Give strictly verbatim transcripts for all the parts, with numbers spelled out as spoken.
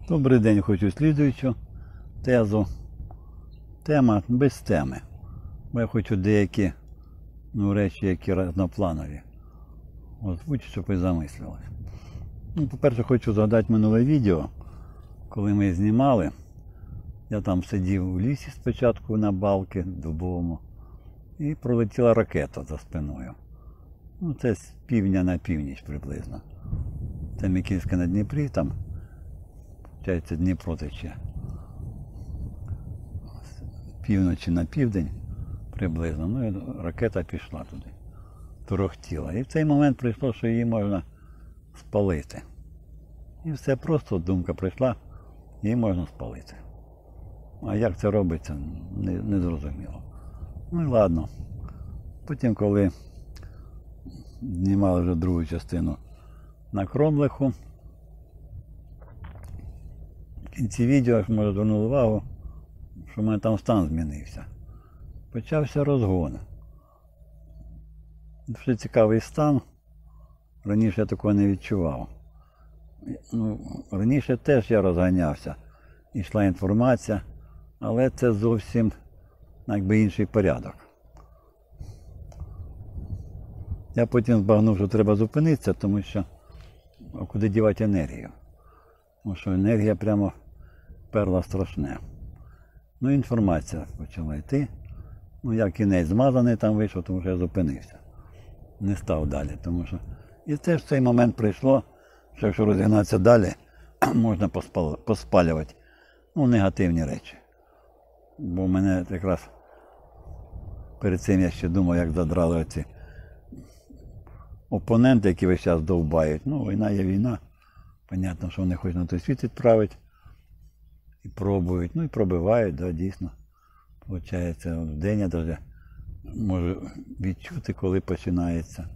Добрий день, хочу слідуючу тезу. Тема без теми. Бо я хочу деякі ну, речі, які різнопланові. Озвучити, щоб ви замислились. Ну, по-перше, хочу згадати минуле відео, коли ми знімали. Я там сидів у лісі спочатку на балки дубовому. І пролетіла ракета за спиною. Ну, це з півдня на північ приблизно. Це Микільське на Дніпрі, там, виходить, Дніпро тече. З півночі на південь приблизно. Ну і ракета пішла туди. Торохтіла. І в цей момент прийшло, що її можна спалити. І все просто думка прийшла, її можна спалити. А як це робиться, не, не зрозуміло. Ну і ладно. Потім, коли знімали вже другу частину на Кромлеху, в кінці відео, як може звернули увагу, що в мене там стан змінився. Почався розгон. Дуже цікавий стан. Раніше я такого не відчував. Ну, раніше теж я розганявся. Йшла інформація, але це зовсім якби інший порядок. Я потім збагнув, що треба зупинитися, тому що а куди дівати енергію? Тому що енергія прямо перла страшне. Ну, інформація почала йти. Ну, я кінець змазаний там вийшов, тому що я зупинився. Не став далі, тому що... І теж в цей момент прийшло, що якщо розігнатися далі, можна поспалювати ну, негативні речі. Бо в мене якраз перед цим я ще думав, як задрали оці опоненти, які весь час довбають. Ну, війна є війна. Понятно, що вони хочуть на той світ відправити. І пробують. Ну і пробивають, да, дійсно. Получається, в день я навіть можу відчути, коли починається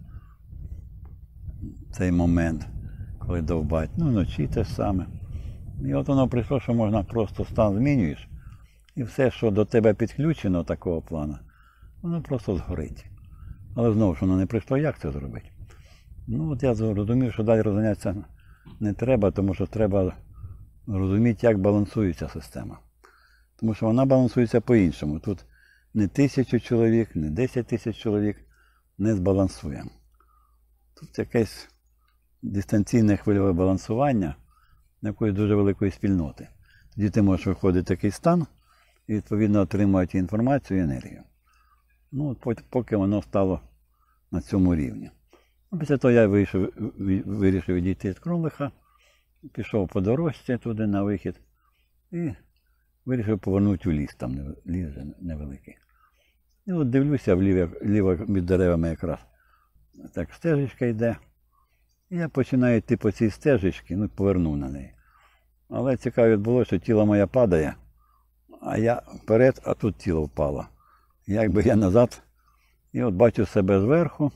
цей момент, коли довбають. Ну, вночі те ж саме. І от воно прийшло, що можна просто стан змінюєш. І все, що до тебе підключено такого плану, воно просто згорить. Але знову ж воно не прийшло, як це зробити? Ну от я зрозумів, що далі розганятися не треба, тому що треба розуміти, як балансується система. Тому що вона балансується по-іншому. Тут не тисячу чоловік, не десять тисяч чоловік не збалансує. Тут якесь дистанційне хвильове балансування якоїсь дуже великої спільноти. Тоді ти можеш виходити в такий стан і відповідно отримувати інформацію і енергію. Ну, поки воно стало на цьому рівні. Після того я вийшов, вирішив відійти з Кромлеха, пішов по дорожці туди на вихід і вирішив повернути у ліс, там ліс невеликий. І от дивлюся, вліво, вліво між деревами якраз так стежечка йде. І я починаю йти по цій стежечці, ну повернув на неї. Але цікаво відбулося, що тіло моє падає, а я вперед, а тут тіло впало. Якби я назад, і от бачу себе зверху,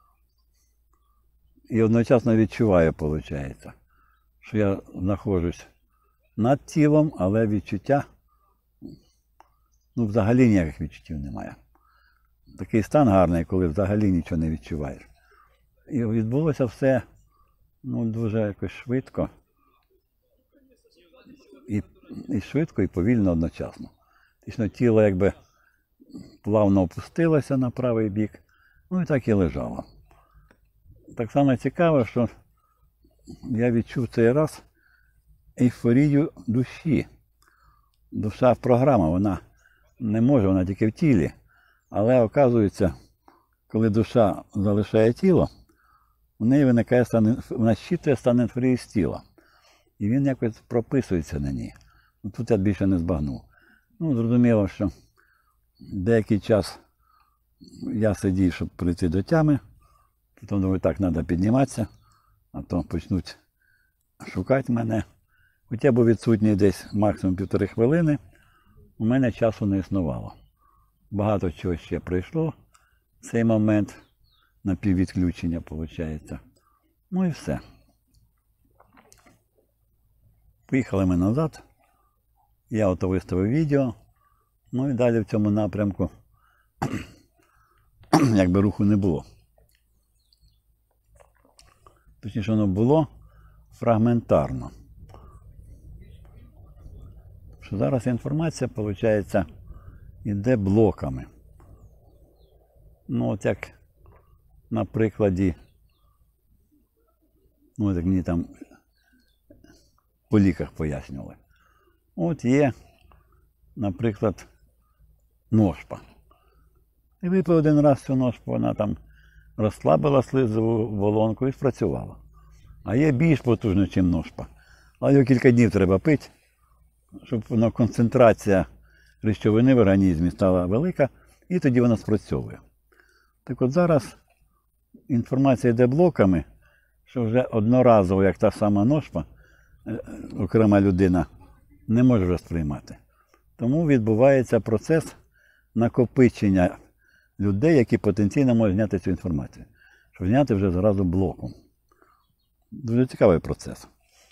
і одночасно відчуваю, виходить, що я знаходжусь над тілом, але відчуття, ну взагалі ніяких відчуттів немає. Такий стан гарний, коли взагалі нічого не відчуваєш. І відбулося все ну, дуже якось швидко. І, і швидко, і повільно одночасно. Тобто тіло якби плавно опустилося на правий бік, ну і так і лежало. Так само цікаво, що я відчув цей раз ейфорію душі. Душа програма, вона не може, вона тільки в тілі. Але, оказується, коли душа залишає тіло, у неї виникає стан, вона щитує стан ейфорії з тіла. І він якось прописується на ній. Ну, тут я більше не збагнув. Ну, зрозуміло, що деякий час я сидів, щоб прийти до тями. Потім думаю, так, треба підніматися, а то почнуть шукати мене. Хоча я був відсутній десь максимум півтори хвилини, у мене часу не існувало. Багато чого ще прийшло в цей момент напіввідключення, виходить. Ну і все. Поїхали ми назад. Я ото виставив відео. Ну і далі в цьому напрямку якби руху не було. Точніше, воно було фрагментарно. що зараз інформація, виходить, йде блоками. Ну, от як на прикладі, ну, от як мені там по ліках пояснювали. От є, наприклад, ножпа. І випив один раз цю ножпу, вона там розслабила слизову волонку і спрацювала. А є більш потужна, ніж ножпа. Але його кілька днів треба пити, щоб воно, концентрація речовини в організмі стала велика, і тоді вона спрацьовує. Так от зараз інформація йде блоками, що вже одноразово, як та сама ножпа, окрема людина не може вже сприймати. Тому відбувається процес накопичення людей, які потенційно можуть зняти цю інформацію. Щоб зняти вже зразу блоком. Дуже цікавий процес.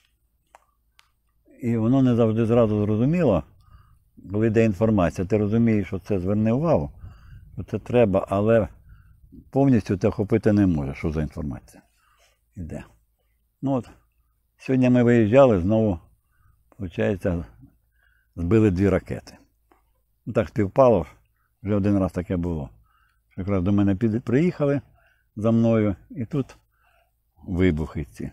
І воно не завжди зразу зрозуміло, коли йде інформація. Ти розумієш, що це, зверни увагу, що це треба, але повністю ти охопити не можеш, що за інформація йде. Ну от, сьогодні ми виїжджали, знову, виходить, збили дві ракети. Ну, так співпало, вже один раз таке було. Якраз до мене приїхали за мною, і тут вибухи ці.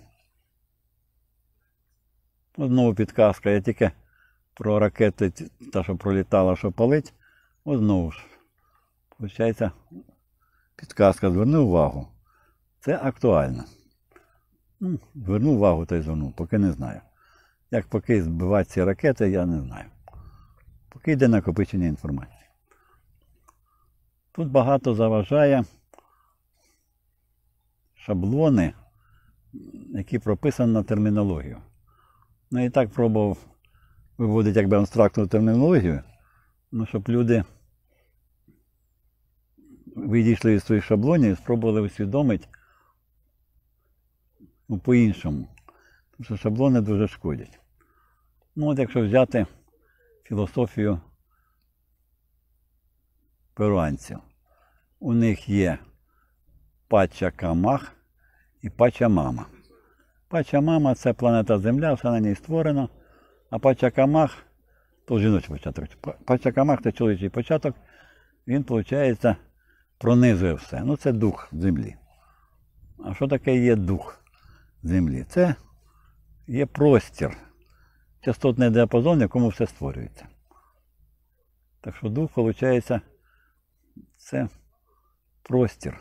От знову підказка, я тільки про ракети, та, що пролітала, що палить, от знову ж. Получається, підказка, зверни увагу. Це актуально. Ну, зверну увагу, та й зверну, поки не знаю. Як поки збивати ці ракети, я не знаю. Поки йде накопичення інформації. Тут багато заважає шаблони, які прописані на термінологію. Ну і так пробував виводити якби абстрактну термінологію, ну, щоб люди відійшли від своїх шаблонів і спробували усвідомити, ну, по-іншому. Тому що шаблони дуже шкодять. Ну от якщо взяти філософію перуанців. У них є Пачакамах і Пачамама. Пачамама – це планета Земля, все на ній створено. А Пачакамах – то жіночий початок. Пачакамах – це чоловічий початок. Він, виходить, пронизує все. Ну, це дух Землі. А що таке є дух Землі? Це є простір, частотний діапазон, в якому все створюється. Так що дух, виходить, це простір.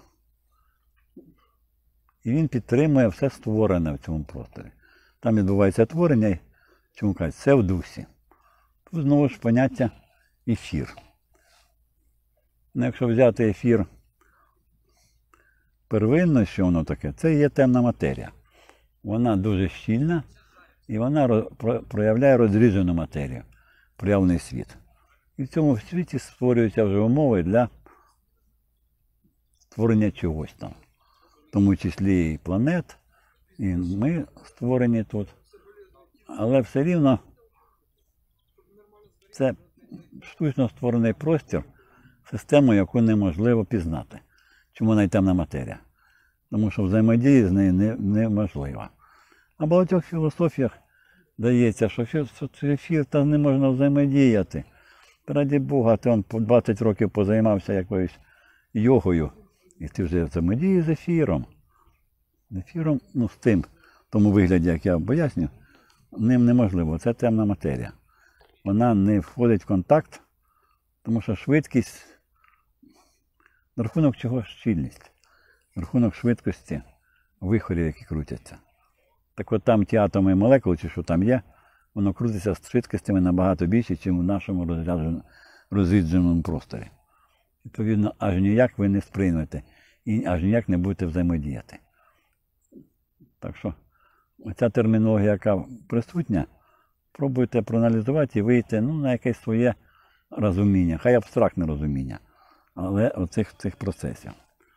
І він підтримує все створене в цьому просторі. Там відбувається творення, і чому кажуть, це в дусі. Тут знову ж поняття ефір. Ну, якщо взяти ефір первинно, що воно таке, це є темна матерія. Вона дуже щільна і вона проявляє розріджену матерію, проявлений світ. І в цьому світі створюються вже умови для створення чогось там. В тому числі і планет, і ми створені тут. Але все рівно це штучно створений простір, систему, яку неможливо пізнати. Чому вона й темна матерія? Тому що взаємодія з нею неможлива. А в багатьох філософіях дається, що ефір та не можна взаємодіяти. Раді Бога, ти он по двадцять років позаймався якоюсь йогою, і ти вже взаємодієш з ефіром. З ефіром, ну з тим, в тому вигляді, як я поясню, ним неможливо. Це темна матерія. Вона не входить в контакт, тому що швидкість, на рахунок чого щільність, на рахунок швидкості вихорів, які крутяться. Так от там ті атоми і молекули, чи що там є, воно крутиться з швидкостями набагато більше, ніж в нашому розрідженому просторі. Відповідно, аж ніяк ви не сприймете і аж ніяк не будете взаємодіяти. Так що, оця термінологія, яка присутня, пробуйте проаналізувати і вийти, ну, на якесь своє розуміння, хай абстрактне розуміння, але оцих цих процесів.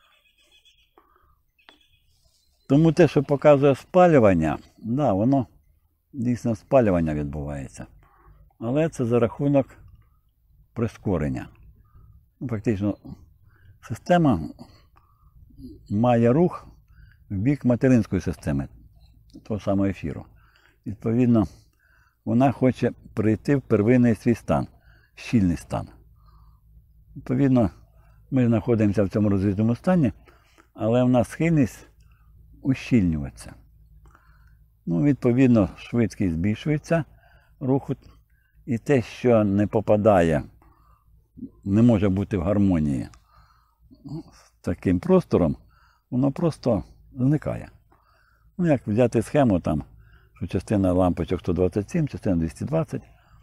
Тому те, що показує спалювання, да, воно дійсно спалювання відбувається. Але це за рахунок прискорення. Ну, фактично, система має рух в бік материнської системи, того самого ефіру. Відповідно, вона хоче прийти в первинний свій стан, щільний стан. Відповідно, ми знаходимося в цьому розвитому стані, але в нас схильність ущільнюватися. Ну, відповідно, швидкість збільшується руху, і те, що не попадає, не може бути в гармонії з таким простором, воно просто зникає. Ну, як взяти схему, там, що частина лампочок сто двадцять сім, частина двісті двадцять.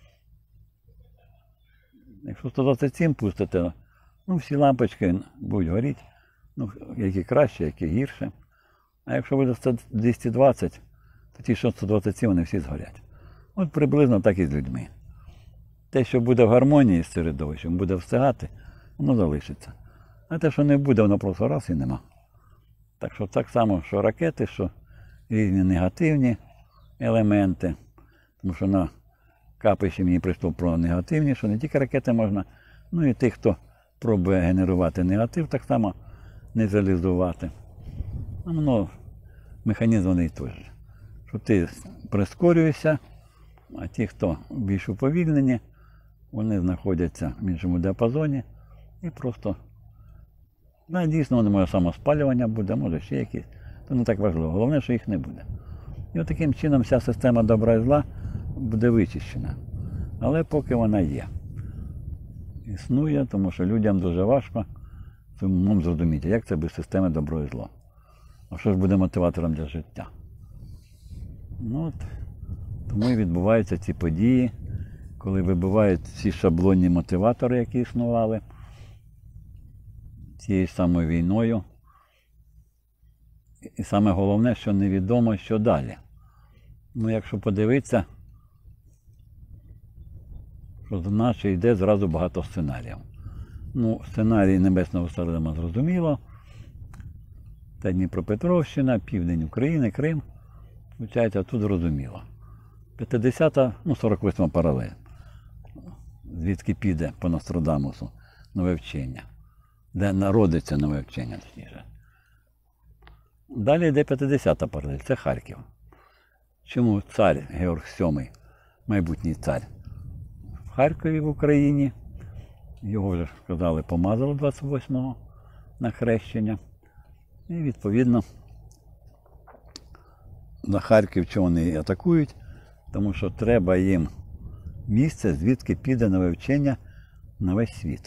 Якщо сто двадцять сім пустите, ну, всі лампочки будуть горіти, ну, які краще, які гірше. А якщо буде двісті двадцять, то ті, що сто двадцять сім, вони всі згорять. От приблизно так і з людьми. Те, що буде в гармонії з середовищем, буде встигати, воно залишиться. А те, що не буде, воно просто раз і нема. Так що так само, що ракети, що різні негативні елементи. Тому що на капищі мені прийшло про негативні, що не тільки ракети можна, ну і тих, хто пробує генерувати негатив, так само нейтралізувати. Воно, механізм вони теж. Що ти прискорюєшся, а ті, хто більш уповільнені, вони знаходяться в іншому діапазоні і просто, ну, дійсно, воно може самоспалювання буде, може ще якісь, то не так важливо. Головне, що їх не буде. І от таким чином вся система добра і зла буде вичищена. Але поки вона є. Існує, тому що людям дуже важко цим зрозуміти, як це без системи добро і зло. А що ж буде мотиватором для життя? Ну от, тому і відбуваються ці події, коли вибивають всі шаблонні мотиватори, які існували цією самою війною. І саме головне, що невідомо, що далі. Ну, якщо подивитися, що з нас йде зразу багато сценаріїв. Ну, сценарій Небесного Сардама зрозуміло. Це Дніпропетровщина, південь України, Крим. Виходить, тут зрозуміло. п'ятдесята, ну, сорок восьма паралель. Звідки піде по Нострадамусу нове вчення. Де народиться нове вчення, точніше. Далі йде п'ятдесята паралель, це Харків. Чому цар Георг сьомий, майбутній цар, в Харкові в Україні? Його вже, сказали, помазали двадцять восьмого на хрещення. І, відповідно, на Харків чого вони атакують? Тому що треба їм місце, звідки піде нове вчення на весь світ.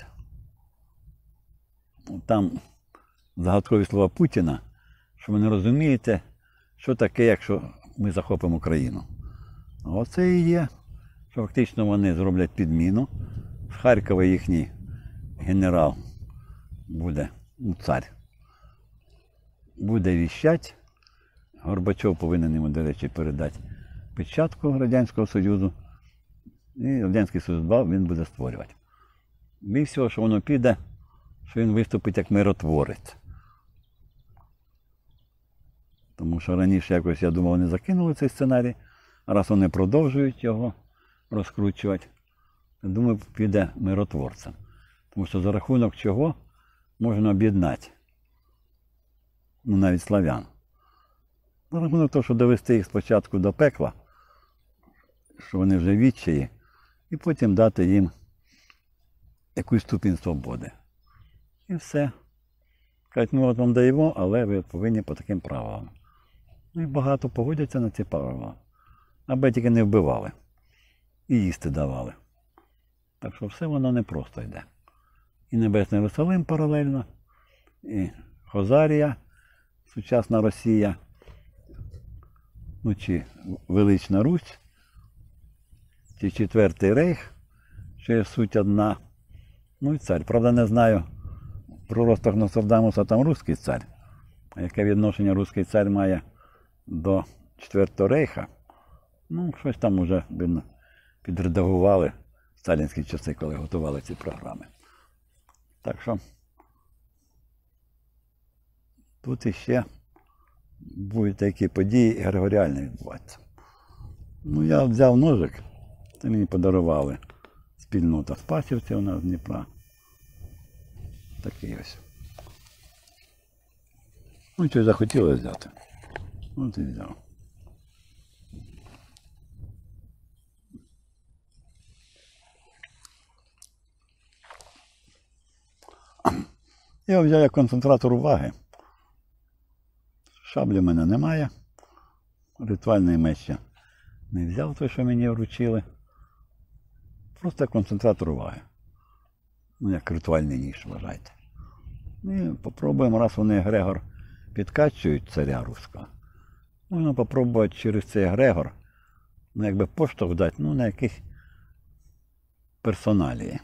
Там загадкові слова Путіна, що ви не розумієте, що таке, якщо ми захопимо Україну. Оце і є, що фактично вони зроблять підміну. З Харкова їхній генерал буде, ну, цар, буде віщать. Горбачов повинен йому, до речі, передати печатку Радянського Союзу. І Радянський Союз два він буде створювати. І всього, що воно піде, що він виступить як миротворець. Тому що раніше якось, я думав, вони закинули цей сценарій, а раз вони продовжують його розкручувати, я думаю, піде миротворцем. Тому що за рахунок чого можна об'єднати, ну, навіть славян. За рахунок того, що довести їх спочатку до пекла, що вони вже відчаї, і потім дати їм якусь ступінь свободи. І все. Кажуть, ми от вам даємо, але ви повинні по таким правилам. Ну і багато погодяться на ці правила. Аби тільки не вбивали. І їсти давали. Так що все воно не просто йде. І Небесний Єрусалим паралельно, і Хозарія, сучасна Росія, ну чи Велична Русь, чи Четвертий Рейх, що є суть одна. Ну і цар. Правда, не знаю, про ростах Нострадамуса там руський цар. А яке відношення руський цар має до Четвертого Рейха? Ну, щось там вже підредагували в сталінські часи, коли готували ці програми. Так що тут іще будуть такі події григоріальні відбуватися. Ну, я взяв ножик, це мені подарували спільнота спасівців у нас з Дніпра. Такий ось. Ну, щось захотіли взяти. От і взяв. Я взяв як концентратор уваги. Шаблі в мене немає. Ритуальний меч я не взяв той, що мені вручили. Просто як концентратор уваги. Ну, як ритуальний ніж, вважайте. І попробуємо, раз вони егрегор підкачують царя руського, можна попробувати через цей егрегор, ну, якби поштовх дати, ну, на якісь персоналії.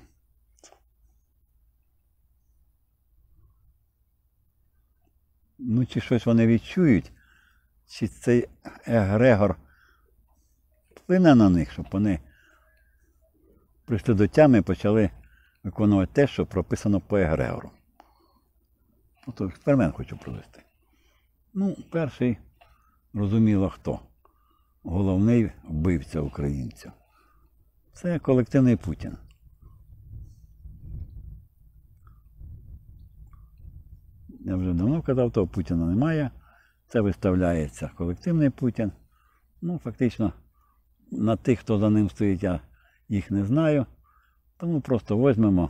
Ну, чи щось вони відчують, чи цей егрегор вплине на них, щоб вони прийшли до тями і почали виконувати те, що прописано по егрегору. Ото експеримент хочу провести. Ну, перший, розуміло, хто. Головний вбивця українців. Це колективний Путін. Я вже давно казав, того Путіна немає. Це виставляється колективний Путін. Ну, фактично, на тих, хто за ним стоїть, я їх не знаю. Тому просто візьмемо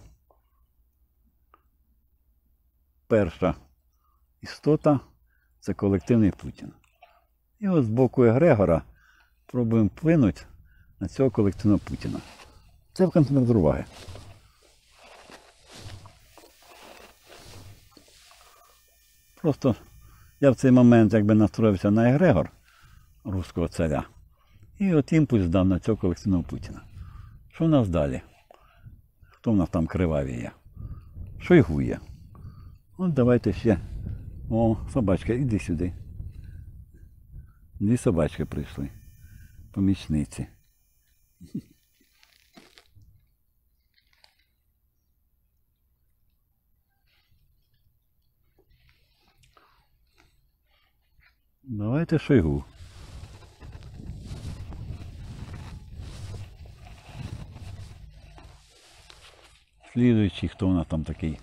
перша істота – це колективний Путін. І от з боку егрегора пробуємо вплинути на цього колективного Путіна. Це в концентратор уваги. Просто я в цей момент якби настроївся на егрегор руського царя. І от імпульс дав на цього колективного Путіна. Що в нас далі? Хто в нас там криваві є? Шойгу є. От давайте ще. О, собачка, іди сюди. Дві собачки прийшли. Помічниці. Давайте Шойгу. Слідуючий, хто у нас там такий,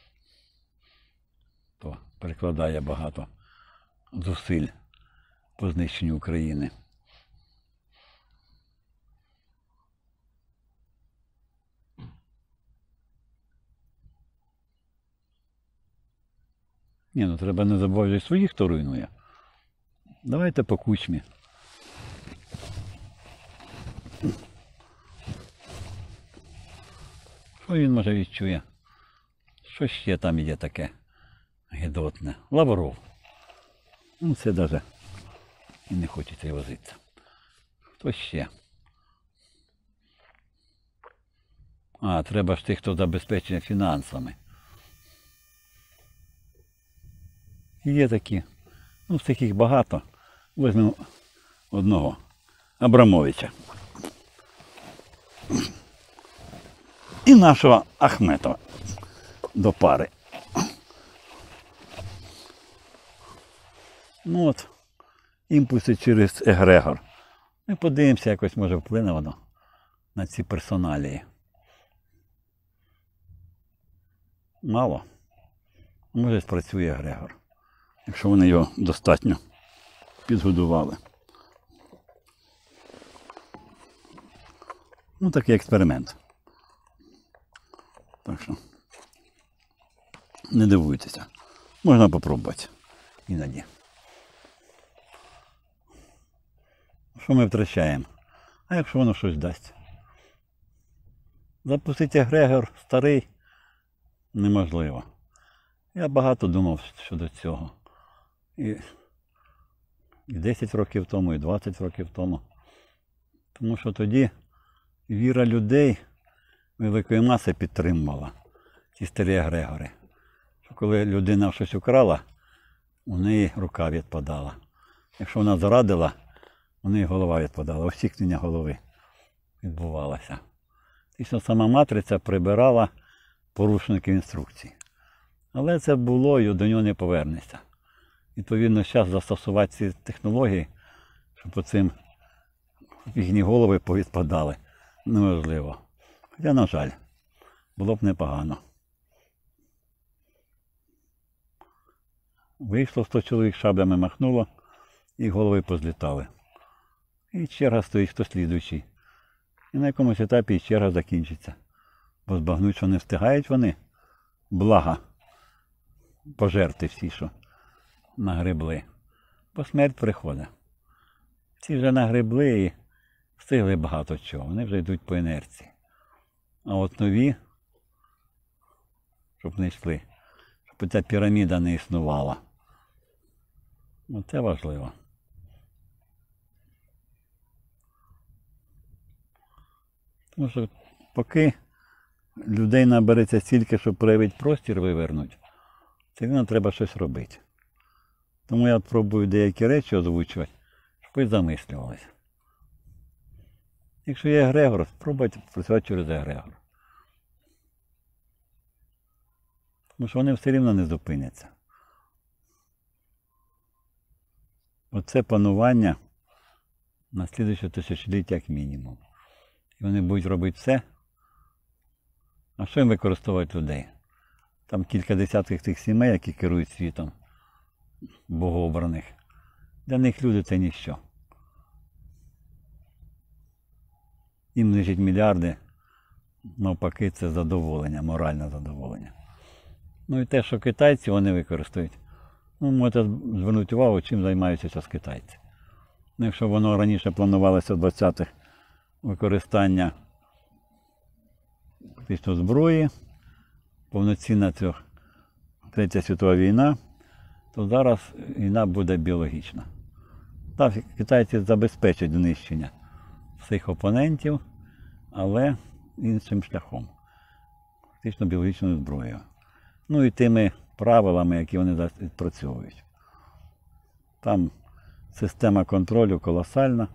то перекладає багато зусиль по знищенню України. Ні, ну треба не забувати своїх, хто руйнує. Давайте по Кучмі. Що він, може, відчує? Що ще там є таке гидотне? Лавров. Ну, це навіть і не хочеться возитися. Хто ще? А, треба ж тих, хто забезпечений фінансами. Є такі. Ну, таких багато. Візьмемо одного. Абрамовича. І нашого Ахметова до пари. Ну от, імпульси через егрегор. Ми подивимося, якось може вплине воно на ці персоналії. Мало. Може спрацює егрегор, якщо вони його достатньо підгодували. Ну, такий експеримент. Так що, не дивуйтеся. Можна попробувати іноді. Що ми втрачаємо? А якщо воно щось дасть? Запустити егрегор старий неможливо. Я багато думав щодо цього. І, і десять років тому, і двадцять років тому. Тому що тоді віра людей великої маси підтримувала ці старі егрегори. Що коли людина щось украла, у неї рука відпадала. Якщо вона зрадила, у неї голова відпадала. Осікнення голови відбувалося. І що сама матриця прибирала порушників інструкцій. Але це було і до нього не повернешся. Відповідно, зараз застосувати ці технології, щоб по цим їхні голови повідпадали, неможливо. Хоча, на жаль, було б непогано. Вийшло сто чоловік, шаблями махнуло, і голови позлітали. І черга стоїть, хто слідуючий. І на якомусь етапі і черга закінчиться. Бо збагнуть, що не встигають вони блага пожерти всі, що нагребли. Бо смерть приходить. Ці вже нагребли і встигли багато чого. Вони вже йдуть по інерції. А от нові, щоб не йшли, щоб ця піраміда не існувала. Оце важливо. Тому що поки людей набереться стільки, щоб проявити простір вивернути, це рівно треба щось робити. Тому я пробую деякі речі озвучувати, щоб ви замислювалися. Якщо є егрегор, спробуйте працювати через егрегор. Тому що вони все рівно не зупиняться. Оце панування на слідуюче тисячоліття як мінімум. І вони будуть робити все. А що їм використовують людей? Там кілька десятків тих сімей, які керують світом, богообраних. Для них люди це ніщо. Їм лежать мільярди, навпаки, це задоволення, моральне задоволення. Ну і те, що китайці вони використовують, ну, можете звернути увагу, чим займаються зараз китайці. Ну, якщо воно раніше планувалося в двадцятих використання фактично зброї, повноцінна ця Третя світова війна, то зараз війна буде біологічна. Так, китайці забезпечать знищення всіх опонентів, але іншим шляхом. Фактично біологічною зброєю. Ну і тими правилами, які вони відпрацьовують. Там система контролю колосальна.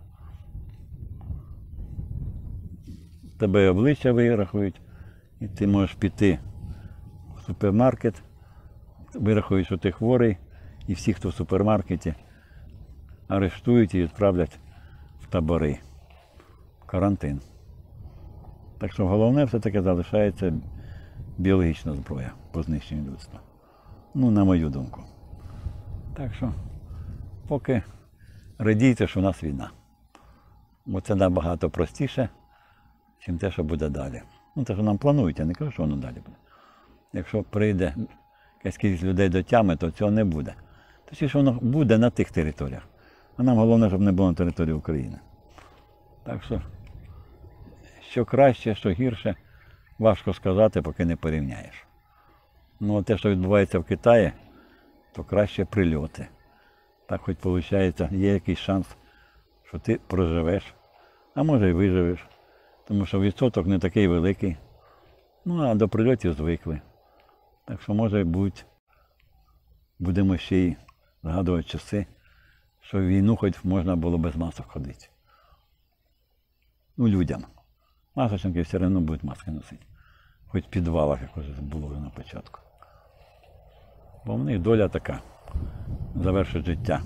Тебе обличчя вирахують, і ти можеш піти в супермаркет, вирахують, що ти хворий, і всі, хто в супермаркеті, арештують і відправлять в табори, в карантин. Так що головне все-таки залишається біологічна зброя по знищенню людства. Ну, на мою думку. Так що, поки радійте, що у нас війна. Бо це набагато простіше, ніж те, що буде далі. Ну, те, що нам планують, я не кажу, що воно далі буде. Якщо прийде якась кількість людей до тями, то цього не буде. Точніше, воно буде на тих територіях. А нам головне, щоб не було на території України. Так що, що краще, що гірше, важко сказати, поки не порівняєш. Ну, те, що відбувається в Китаї, то краще прильоти. Так хоч виходить, є якийсь шанс, що ти проживеш, а може і виживеш. Тому що відсоток не такий великий. Ну, а до прильотів звикли. Так що, може бути, будемо ще й згадувати часи, що в війну хоч можна було без масок ходити. Ну, людям. Масочники все одно будуть маски носити. Хоч в підвалах, як вже було вже на початку. Бо в них доля така. Завершить життя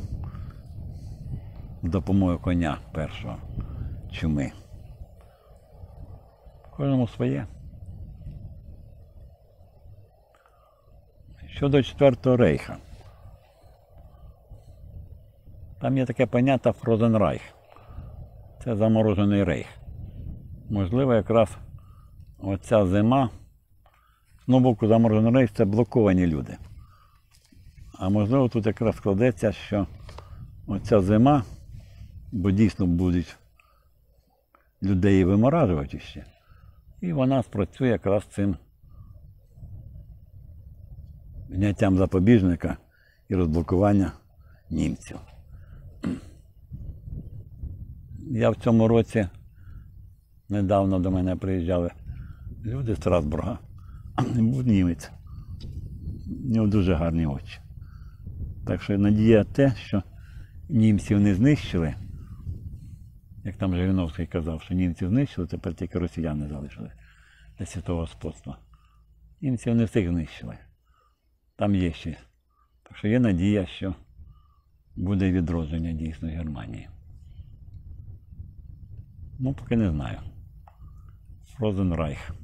з допомогою коня першого, чуми. Кожному своє. Щодо Четвертого рейха. Там є таке поняття Фрозен Райх. Це заморожений рейх. Можливо, якраз оця зима, з одного боку заморожений рейх – це блоковані люди. А можливо, тут якраз складеться, що оця зима, бо дійсно будуть людей виморажувати ще, і вона спрацює якраз цим зняттям запобіжника і розблокування німців. Я в цьому році, недавно до мене приїжджали люди з Страсбурга, був німець, у нього дуже гарні очі. Так що надія те, що німців не знищили, як там Жириновський казав, що німців знищили, тепер тільки росіяни залишили для світового господства. Німців не всіх знищили. Там є ще. Так що є надія, що буде відродження дійсно Германії. Ну, поки не знаю. Розенрайх.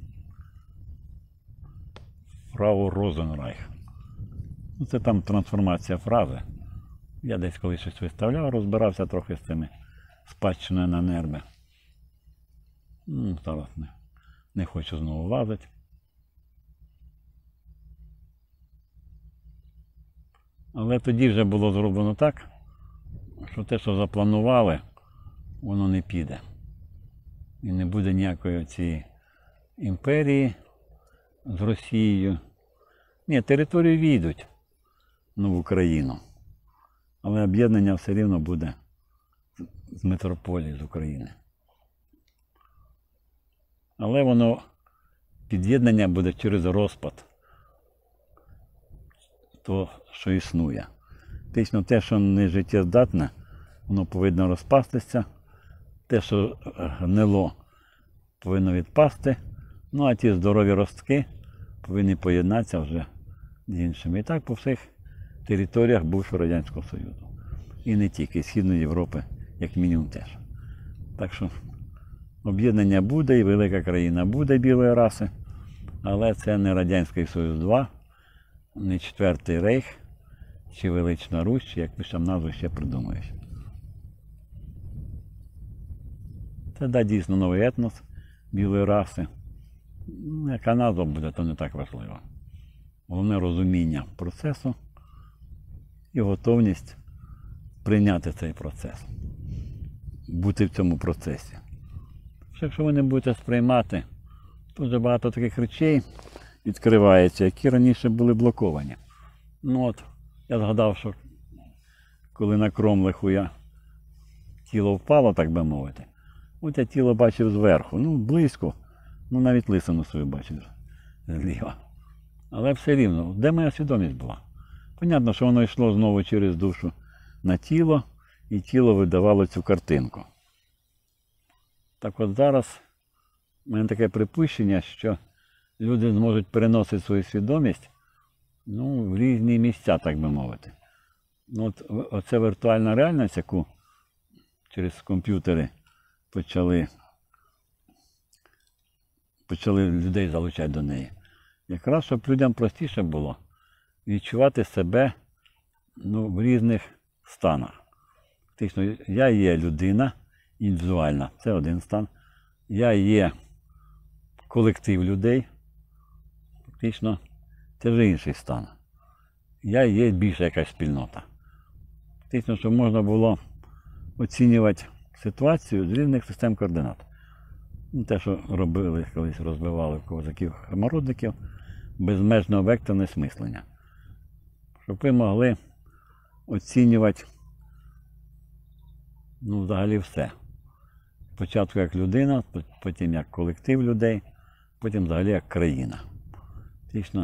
Фрау Розенрайх. Ну, це там трансформація фрази. Я десь коли щось виставляв, розбирався трохи з цими спадщиною на нерви. Ну, зараз не, не хочу знову лазити. Але тоді вже було зроблено так, що те, що запланували, воно не піде. І не буде ніякої цієї імперії з Росією. Ні, території війдуть, ну, в Україну. Але об'єднання все рівно буде з метрополії, з України. Але воно, під'єднання буде через розпад того, що існує. Фактично те, що не життєздатне, воно повинно розпастися. Те, що гнило, повинно відпасти. Ну, а ті здорові ростки повинні поєднатися вже з іншими. І так по всіх територіях бувшого Радянського Союзу. І не тільки, Східної Європи, як мінімум теж. Так що об'єднання буде, і велика країна буде білої раси, але це не Радянський Союз два, не Четвертий Рейх, чи Велична Русь, чи як ти там назву ще придумаєш. Це, да, дійсно новий етнос білої раси. Яка назва буде, то не так важливо. Головне розуміння процесу і готовність прийняти цей процес, бути в цьому процесі. Якщо ви не будете сприймати, то дуже багато таких речей відкривається, які раніше були блоковані. Ну от, я згадав, що коли на Кромлиху я тіло впало, так би мовити, от я тіло бачив зверху, ну близько, ну навіть лисину свою бачив зліва. Але все рівно, де моя свідомість була? Понятно, що воно йшло знову через душу на тіло, і тіло видавало цю картинку. Так от зараз у мене таке припущення, що люди зможуть переносити свою свідомість, ну, в різні місця, так би мовити. Ну, от, оця віртуальна реальність, яку через комп'ютери почали, почали людей залучати до неї, якраз щоб людям простіше було відчувати себе, ну, в різних станах. Фактично, я є людина індивідуальна, це один стан. Я є колектив людей, фактично, це вже інший стан. Я є більша якась спільнота. Фактично, щоб можна було оцінювати ситуацію з різних систем координат. Те, що робили, колись розбивали козаків-самородників, безмежне векторне мислення. Щоб ви могли оцінювати, ну, взагалі все. Спочатку як людина, потім як колектив людей, потім взагалі як країна. Фактично,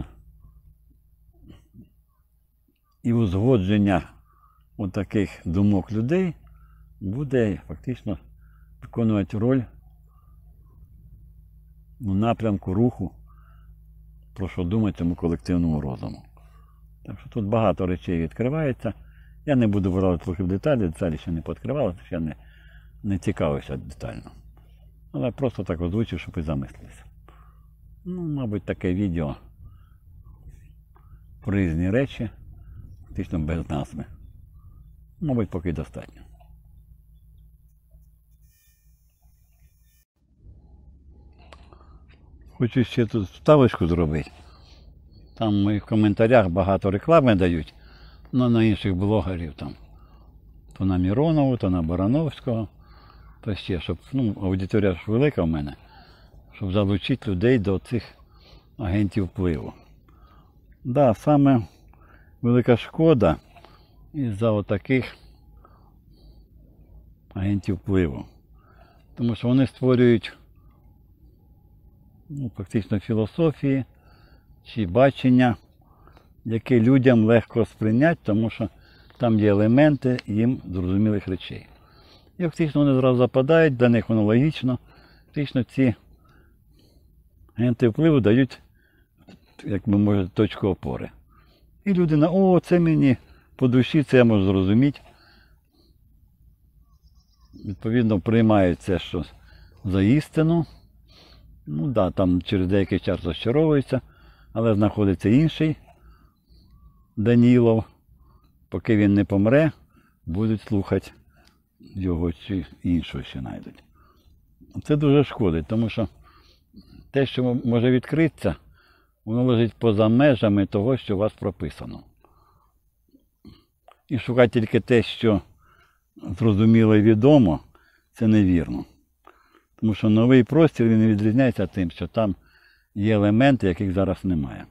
і узгодження от таких думок людей буде фактично виконувати роль у напрямку руху, про що думати цьому колективному розуму. Так що тут багато речей відкривається. Я не буду виразити трохи в деталі, деталі ще не пооткривалися, ще не, не цікавився детально. Але просто так озвучив, щоб ви замислилися. Ну, мабуть, таке відео про різні речі, фактично без назви. Мабуть, поки достатньо. Хочу ще тут вставочку зробити. Там в коментарях багато реклами дають, ну, на інших блогерів там. То на Міронову, то на Барановського, то ще, щоб, ну, аудиторія ж велика в мене, щоб залучити людей до цих агентів впливу. Так, да, саме велика шкода із-за отаких агентів впливу. Тому що вони створюють, ну, фактично філософії чи бачення, яке людям легко сприйняти, тому що там є елементи їм зрозумілих речей. І фактично вони зразу западають, для них воно логічно. Фактично ці агенти впливу дають, як би можете, точку опори. І людина, о, це мені по душі, це я можу зрозуміти. Відповідно, приймають це, що за істину. Ну так, да, там через деякий час розчаровується, але знаходиться інший Данілов. Поки він не помре, будуть слухати його чи іншого ще знайдуть. Це дуже шкодить, тому що те, що може відкритися, воно лежить поза межами того, що у вас прописано. і шукати тільки те, що зрозуміло і відомо, це невірно. Тому що новий простір він відрізняється тим, що там є елементи, яких зараз немає.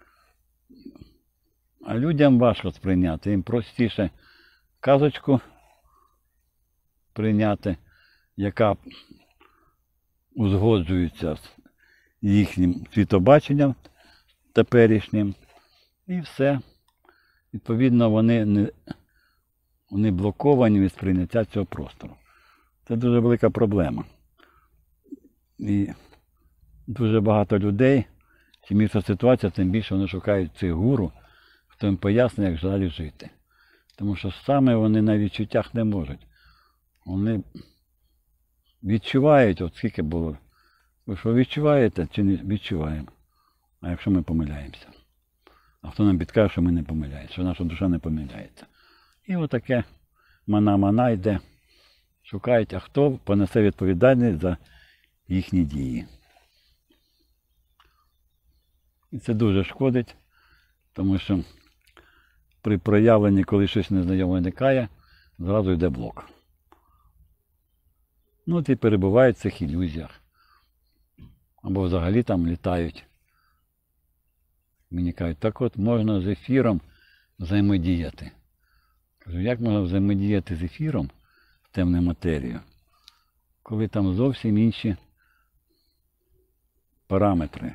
А людям важко сприйняти, їм простіше казочку прийняти, яка узгоджується з їхнім світобаченням теперішнім. І все. Відповідно, вони, не, вони блоковані від сприйняття цього простору. Це дуже велика проблема. І дуже багато людей, чим більша ситуація, тим більше вони шукають цих гуру, хто їм пояснює, як далі жити. Тому що саме вони на відчуттях не можуть. Вони відчувають, от скільки було. Ви що відчуваєте чи не відчуваємо? А якщо ми помиляємося? А хто нам підкаже, що ми не помиляємося, що наша душа не помиляється. І отаке мана-мана йде, шукають, а хто понесе відповідальність за їхні дії. І це дуже шкодить, тому що при проявленні, коли щось незнайоме виникає, зразу йде блок. Ну от і перебувають в цих ілюзіях. Або взагалі там літають. Мені кажуть, так от можна з ефіром взаємодіяти. Кажу, як можна взаємодіяти з ефіром в темну матерію, коли там зовсім інші параметри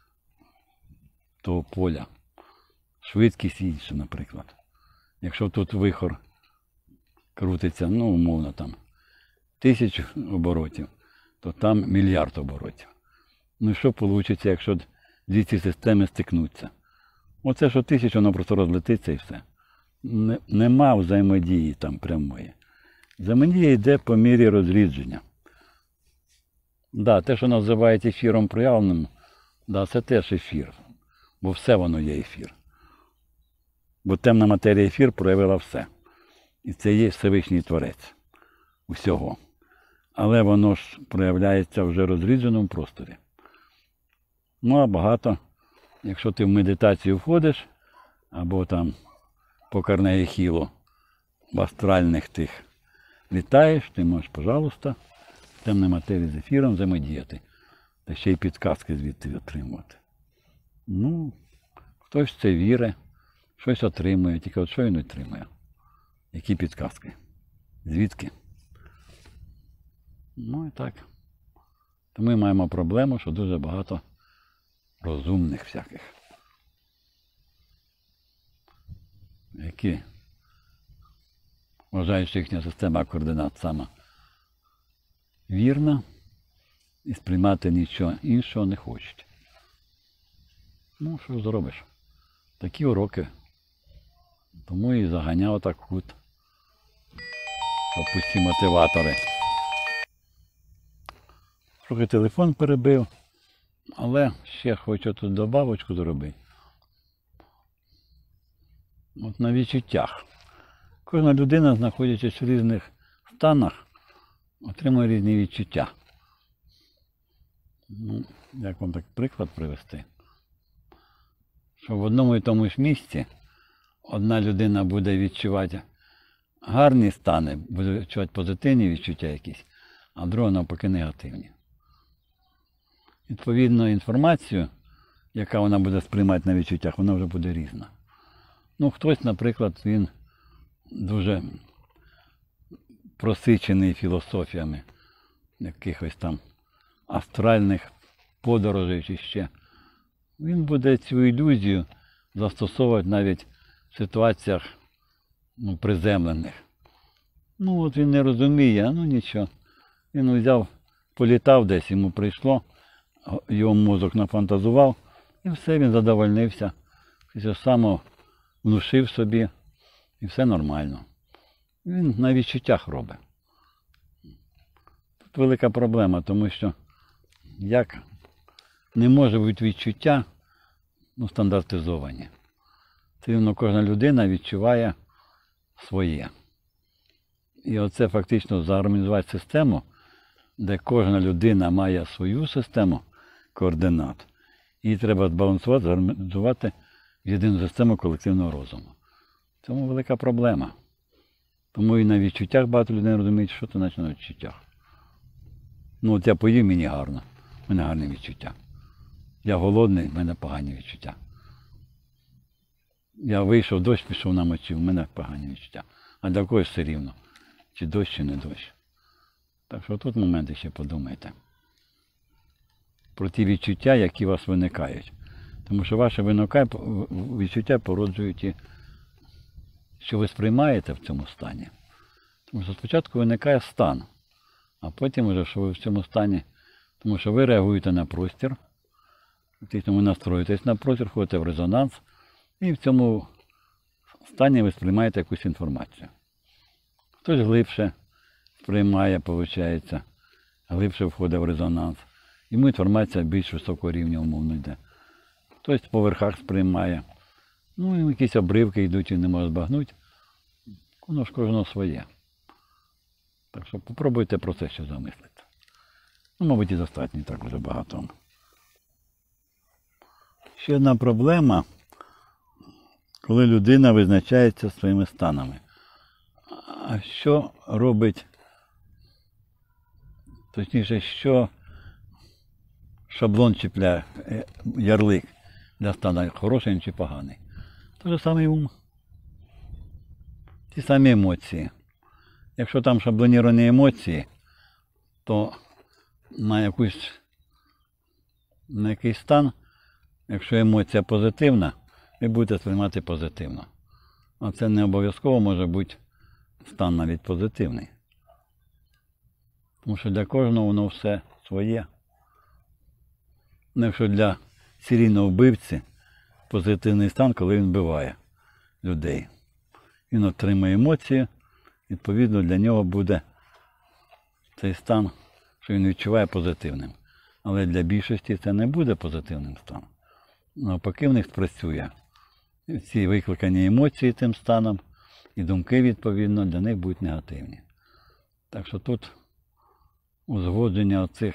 того поля. Швидкість інша, наприклад. Якщо тут вихор крутиться, ну, умовно, там, тисячу оборотів, то там мільярд оборотів. Ну і що вийде, якщо дві ці системи стикнуться? Оце, що тисяча, воно просто розлетиться і все. Не, нема взаємодії там прямої. Взаємодія йде по мірі розрідження. Да, те, що називають ефіром проявленим, да, це теж ефір. Бо все воно є ефір. Бо темна матерія ефір проявила все. І це є Всевишній Творець усього. Але воно ж проявляється вже в розрідженому просторі. Ну, а багато, якщо ти в медитацію входиш, або там по Карнегі-Хілу в астральних тих літаєш, ти можеш, пожалуйста, в темній матерії з ефіром взаємодіяти. Та ще й підказки звідти отримувати. Ну, хтось в це вірить, щось отримує, тільки от що він отримує? Які підказки? Звідки? Ну і так. То ми маємо проблему, що дуже багато розумних всяких, які вважають, що їхня система координат сама вірна і сприймати нічого іншого не хочуть. Ну, що зробиш? Такі уроки. Тому і заганяв так кут. Опусті мотиватори. Трохи телефон перебив, але ще хочу тут добавочку зробити. От на відчуттях. Кожна людина, знаходячись в різних станах, отримує різні відчуття. Ну, як вам так приклад привести? Що в одному і тому ж місці одна людина буде відчувати гарні стани, буде відчувати позитивні відчуття якісь, а друга навпаки негативні. Відповідно, інформацію, яка вона буде сприймати на відчуттях, вона вже буде різна. Ну, хтось, наприклад, він дуже просичений філософіями якихось там астральних подорожей чи ще. Він буде цю ілюзію застосовувати навіть в ситуаціях, ну, приземлених. Ну, от він не розуміє, ну нічого. Він взяв, політав десь, йому прийшло, його мозок нафантазував, і все, він задовольнився. Все само внушив собі, і все нормально. Він на відчуттях робить. Тут велика проблема, тому що як не може бути відчуття, ну, стандартизовані. Це воно кожна людина відчуває своє. І оце фактично заорганізувати систему, де кожна людина має свою систему координат. Її треба збалансувати, зорганізувати в єдину систему колективного розуму. В цьому велика проблема. Тому і на відчуттях багато людей розуміють, що це значить на відчуттях. Ну от я поїв, мені гарно, в мене гарне відчуття. Я голодний, в мене погані відчуття. Я вийшов, дощ пішов намочив, в мене погані відчуття. А для когось все рівно. Чи дощ, чи не дощ. Так що тут моменти ще подумайте. Про ті відчуття, які у вас виникають. Тому що ваше відчуття породжують і що ви сприймаєте в цьому стані. Тому що спочатку виникає стан, а потім вже, що ви в цьому стані, тому що ви реагуєте на простір, фактично ви настроїтесь на простір, ходите в резонанс, і в цьому стані ви сприймаєте якусь інформацію. Хтось глибше сприймає, виходить, глибше входить в резонанс. Йому інформація більш високого рівня умовно йде. Хтось по верхах сприймає. Ну, і якісь обривки йдуть і не можуть збагнути. Воно ж кожного своє. Так що попробуйте про це ще замислити. Ну, мабуть, і достатньо, так вже багато. Ще одна проблема, коли людина визначається своїми станами. А що робить, точніше, що шаблон чіпляє, ярлик для стану, хороший чи поганий? Той же самий ум. Ті самі емоції. Якщо там шаблоніровані емоції, то на якусь, на якийсь стан, якщо емоція позитивна, ви будете сприймати позитивно. А це не обов'язково може бути стан навіть позитивний. Тому що для кожного воно все своє. Ну, якщо для серійного вбивці позитивний стан, коли він вбиває людей. Він отримує емоції, відповідно для нього буде цей стан, що він відчуває позитивним. Але для більшості це не буде позитивним станом. Навпаки, в них спрацює. Ці викликані емоції тим станом і думки, відповідно, для них будуть негативні. Так що тут узгодження оцих,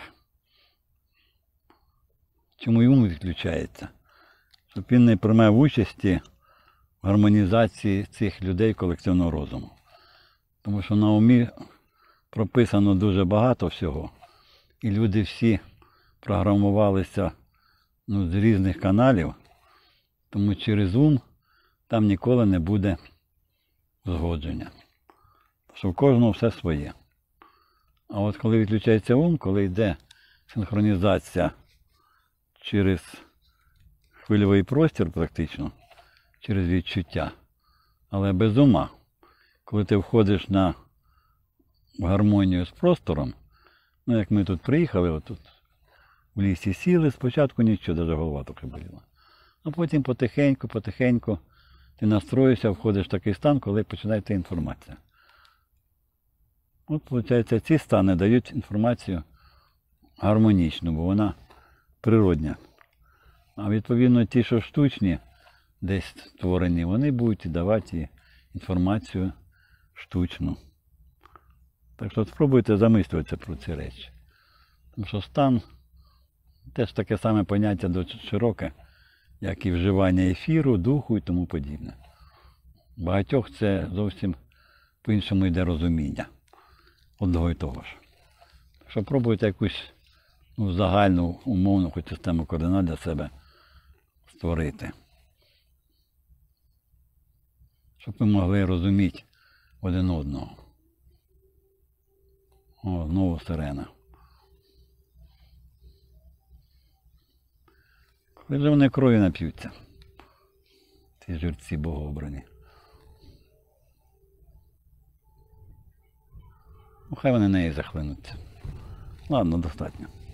чому і ум відключається, щоб він не приймав участі в гармонізації цих людей колективного розуму. Тому що на умі прописано дуже багато всього, і люди всі програмувалися ну, з різних каналів, тому через ум там ніколи не буде згодження. Тому що в кожного все своє. А от коли відключається ум, коли йде синхронізація через хвильовий простір практично, через відчуття, але без ума, коли ти входиш на гармонію з простором, ну як ми тут приїхали, отут в лісі сіли, спочатку нічого, навіть голова трохи боліла. А потім потихеньку, потихеньку ти настроїшся, входиш в такий стан, коли починає йти інформація. От, виходить, ці стани дають інформацію гармонічну, бо вона природня. А відповідно ті, що штучні, десь створені, вони будуть давати інформацію штучну. Так що спробуйте замислюватися про ці речі. Тому що стан теж таке саме поняття досить широке, як і вживання ефіру, духу і тому подібне. Багатьох це зовсім по-іншому йде розуміння одного і того ж. Так що пробуйте якусь ну, загальну, умовну хоч систему координат для себе створити. Щоб ми могли розуміти один одного. О, знову сирена. Коли ж вони крові нап'ються, ці жерці богообрані. Ну, хай вони неї захлинуться. Ладно, достатньо.